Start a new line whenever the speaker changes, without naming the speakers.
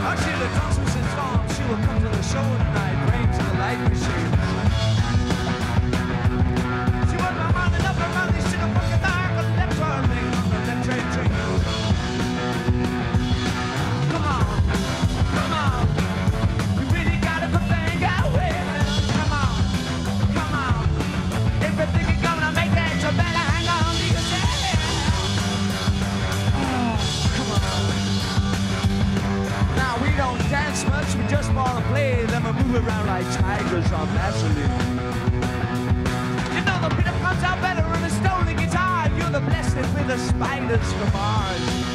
I see the drums and storms. She will come to the show tonight, bring to the light machine. She was my mind and up her mouth. She don't fucking back on the left turning on the left train train. Come on, come on. You really gotta put things away. Come on, come on. If you think you're gonna make that, you better hang on to yourself. Oh, come on. Now we don't dance much, we just wanna play. Then we move around like tigers on Vaseline. You know the rhythm comes out better on a stolen guitar. You're the blessed with the spiders from Mars.